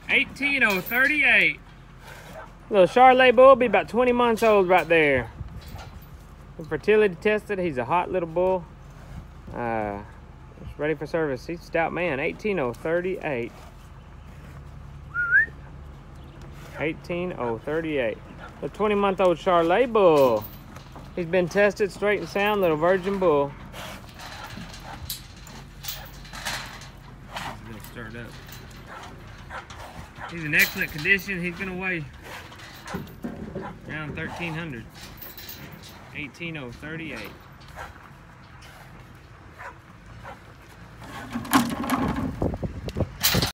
18038. Little Charolais Bull, be about 20 months old right there. Been fertility tested. He's a hot little bull. Just ready for service. He's a stout man. 18038. 18038. The 20-month-old Charolais Bull. He's been tested straight and sound, little virgin bull. He's a little stirred up. He's in excellent condition. He's gonna weigh around 1,300. 18038.